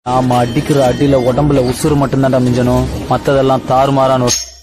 நாம அடிக்கிற அடியில உடம்புல உசுறு மட்டும்தான்டா மிஞ்சணும், மத்ததெல்லாம் தாறுமாறான